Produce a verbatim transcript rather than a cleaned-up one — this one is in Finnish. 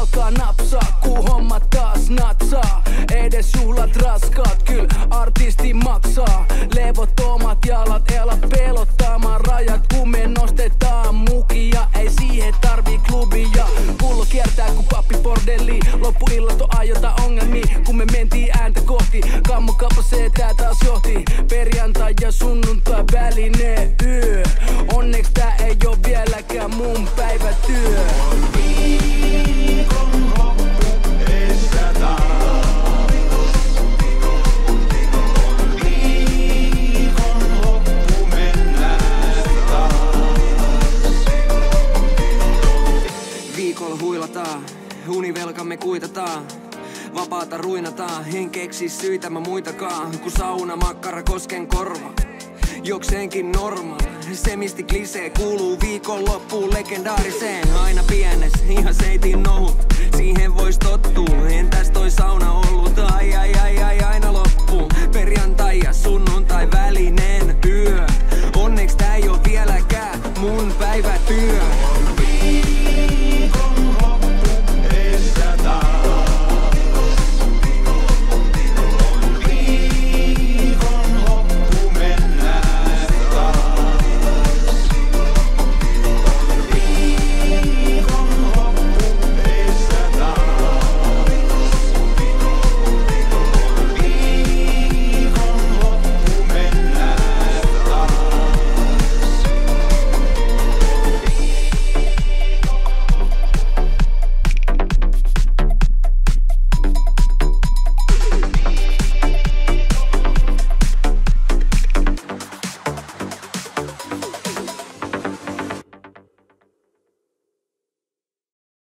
alkaa napsaa, kun hommat taas natsaa. Edes juhlat raskaat, kyl artisti maksaa. Levottomat jalat, ela pelottamaan rajat, kun me nostetaan mukia. Ei siihen tarvii klubia. Pullo kiertää kun pappi bordelli. Loppuillat on aiota ongelmia, kun me mentiin ääntä kohti. Kammo kapasee tää taas johti. Perjantai ja sunnuntai väline yö. Onneks tää ei oo vieläkään mun päivätyö. Viikon loppu edessä taas. Viikon loppu mennään taas. Viikolla huilataan, univelkamme kuitataan. Vapaata ruinataan, en keksi syitä mä muitakaan. Kun sauna, makkara, kosken korva. Jokseenkin normaali, semisti klisee kuuluu viikonloppuun legendaariseen. Aina pienes, ihan